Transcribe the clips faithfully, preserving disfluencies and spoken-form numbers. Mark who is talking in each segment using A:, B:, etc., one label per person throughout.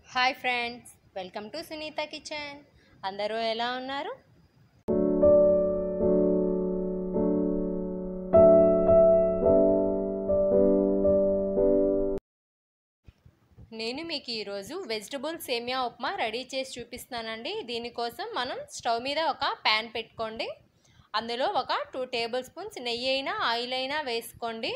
A: Hi friends, welcome to Sunitha kitchen. అందరూ ఎలా ఉన్నారు? నేను మీకు ఈరోజు వెజిటబుల్ సేమియా ఉప్మా రెడీ చేసి చూపిస్తానండి. దీనికోసం మనం స్టవ్ మీద ఒక ప్యాన్ పెట్టుకోండి. అందులో ఒక టూ టేబుల్ స్పూన్స్ నెయ్యి అయినా ఆయిల్ అయినా వేసుకోండి.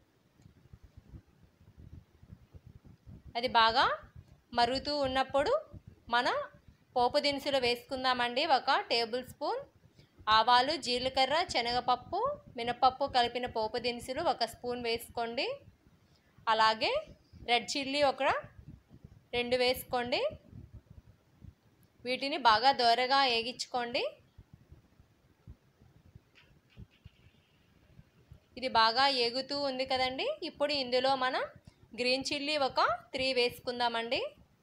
A: అది బాగా మరుగుతూ ఉన్నప్పుడు మనం పోపు దినుసులు వేసుకుందామండి. ఒక టేబుల్ స్పూన్ ఆవాలు, జీలకర్ర, శనగపప్పు, మినపప్పు కలిపిన పోపు దినుసులు ఒక స్పూన్ వేసుకోండి. అలాగే రెడ్ చిల్లీ ఒక రెండు వేసుకోండి. వీటిని బాగా దోరగా వేగించుకోండి. ఇది బాగా ఏగుతూ ఉంది కదండి. ఇప్పుడు ఇందులో మనం గ్రీన్ చిల్లీ ఒక త్రీ వేసుకుందామండి.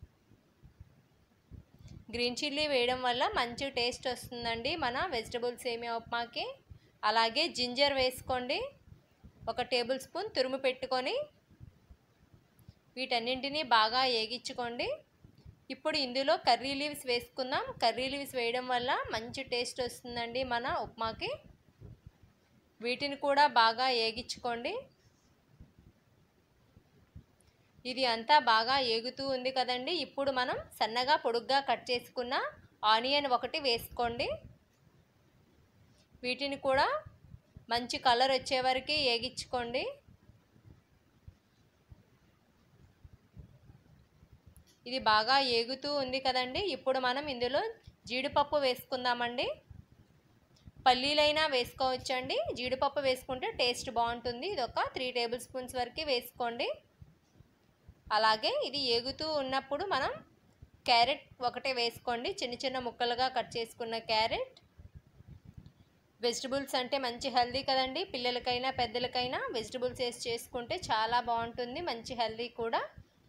A: గ్రీన్ చిల్లీ వేయడం వల్ల మంచి టేస్ట్ వస్తుందండి మన వెజిటబుల్ సేమియా ఉప్మాకి. అలాగే జింజర్ వేసుకోండి. ఒక టేబుల్ స్పూన్ తురుము పెట్టుకొని వీటన్నింటినీ బాగా వేగించుకోండి. ఇప్పుడు ఇందులో కర్రీ లీవ్స్ వేసుకుందాం. కర్రీ లీవ్స్ వేయడం వల్ల మంచి టేస్ట్ వస్తుందండి మన ఉప్మాకి. వీటిని కూడా బాగా వేగించుకోండి. ఇది అంతా బాగా ఏగుతూ ఉంది కదండి. ఇప్పుడు మనం సన్నగా పొడుగ్గా కట్ చేసుకున్న ఆనియన్ ఒకటి వేసుకోండి. వీటిని కూడా మంచి కలర్ వచ్చే వరకు వేగించుకోండి. ఇది బాగా ఏగుతూ ఉంది కదండి. ఇప్పుడు మనం ఇందులో జీడిపప్పు వేసుకుందామండి. పల్లీలైనా వేసుకోవచ్చండి. జీడిపప్పు వేసుకుంటే టేస్ట్ బాగుంటుంది. ఇది ఒక త్రీ టేబుల్ స్పూన్స్ వరకు వేసుకోండి. అలాగే ఇది ఏగుతూ ఉన్నప్పుడు మనం క్యారెట్ ఒకటే వేసుకోండి. చిన్న చిన్న ముక్కలుగా కట్ చేసుకున్న క్యారెట్. వెజిటబుల్స్ అంటే మంచి హెల్దీ కదండి. పిల్లలకైనా పెద్దలకైనా వెజిటబుల్స్ వేసి చేసుకుంటే చాలా బాగుంటుంది, మంచి హెల్దీ కూడా.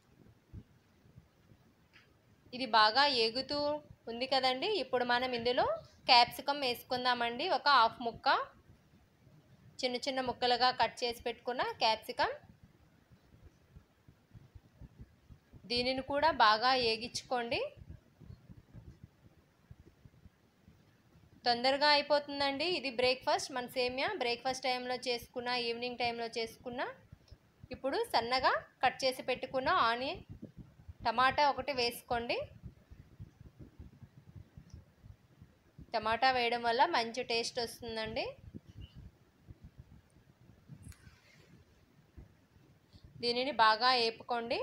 A: ఇది బాగా ఏగుతూ ఉంది కదండి. ఇప్పుడు మనం ఇందులో క్యాప్సికమ్ వేసుకుందామండి. ఒక హాఫ్ ముక్క చిన్న చిన్న ముక్కలుగా కట్ చేసి పెట్టుకున్న క్యాప్సికమ్. దీనిని కూడా బాగా వేగించుకోండి. తొందరగా అయిపోతుందండి. ఇది బ్రేక్ఫాస్ట్, మన సేమియా బ్రేక్ఫాస్ట్ టైంలో చేసుకున్న, ఈవినింగ్ టైంలో చేసుకున్న. ఇప్పుడు సన్నగా కట్ చేసి పెట్టుకున్న ఆనియన్, టమాటా ఒకటి వేసుకోండి. టమాటా వేయడం వల్ల మంచి టేస్ట్ వస్తుందండి. దీనిని బాగా వేపుకోండి.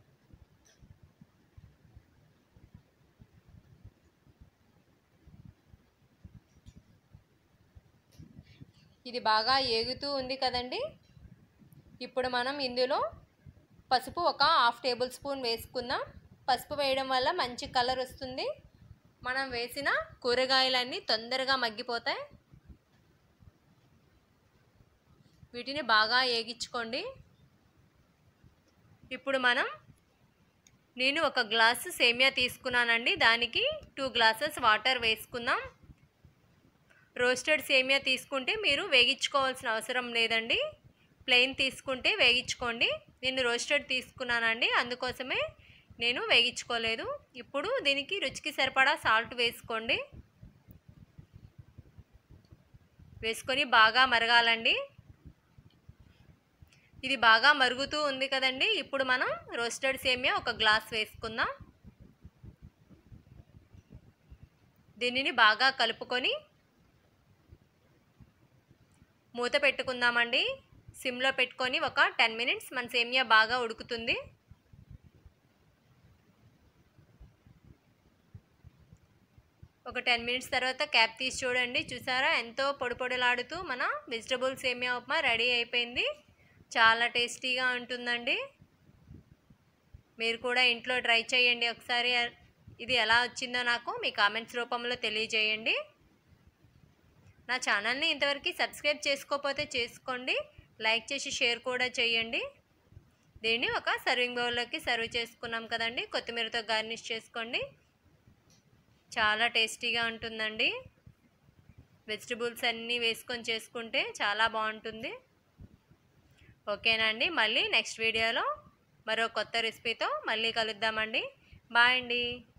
A: ఇది బాగా ఏగుతూ ఉంది కదండి. ఇప్పుడు మనం ఇందులో పసుపు ఒక హాఫ్ టేబుల్ స్పూన్ వేసుకుందాం. పసుపు వేయడం వల్ల మంచి కలర్ వస్తుంది. మనం వేసిన కూరగాయలన్నీ తొందరగా మగ్గిపోతాయి. వీటిని బాగా వేగించుకోండి. ఇప్పుడు మనం నేను ఒక గ్లాసు సేమియా తీసుకున్నానండి. దానికి టూ గ్లాసెస్ వాటర్ వేసుకుందాం. రోస్టెడ్ సేమియా తీసుకుంటే మీరు వేగించుకోవాల్సిన అవసరం లేదండి. ప్లెయిన్ తీసుకుంటే వేగించుకోండి. నేను రోస్టెడ్ తీసుకున్నానండి, అందుకోసమే నేను వేగించుకోలేదు. ఇప్పుడు దీనికి రుచికి సరిపడా సాల్ట్ వేసుకోండి. వేసుకొని బాగా మరగాలండి. ఇది బాగా మరుగుతూ ఉంది కదండి. ఇప్పుడు మనం రోస్టెడ్ సేమియా ఒక గ్లాస్ వేసుకుందాం. దీనిని బాగా కలుపుకొని మూత పెట్టుకుందామండి. సిమ్లో పెట్టుకొని ఒక టెన్ మినిట్స్ మన సేమియా బాగా ఉడుకుతుంది. ఒక టెన్ మినిట్స్ తర్వాత క్యాప్ తీసి చూడండి. చూసారా, ఎంతో పొడి పొడిలాడుతూ మన వెజిటబుల్ సేమియా ఉప్మా రెడీ అయిపోయింది. చాలా టేస్టీగా ఉంటుందండి. మీరు కూడా ఇంట్లో ట్రై చేయండి ఒకసారి. ఇది ఎలా వచ్చిందో నాకు మీ కామెంట్స్ రూపంలో తెలియజేయండి. నా ఛానల్ని ఇంతవరకు సబ్స్క్రైబ్ చేసుకోకపోతే చేసుకోండి. లైక్ చేసి షేర్ కూడా చేయండి. దీన్ని ఒక సర్వింగ్ బౌల్లోకి సర్వ్ చేసుకున్నాం కదండి. కొత్తిమీరతో గార్నిష్ చేసుకోండి. చాలా టేస్టీగా ఉంటుందండి. వెజిటబుల్స్ అన్నీ వేసుకొని చేసుకుంటే చాలా బాగుంటుంది. ఓకేనండి, మళ్ళీ నెక్స్ట్ వీడియోలో మరో కొత్త రెసిపీతో మళ్ళీ కలుద్దామండి. బాయ్ అండి.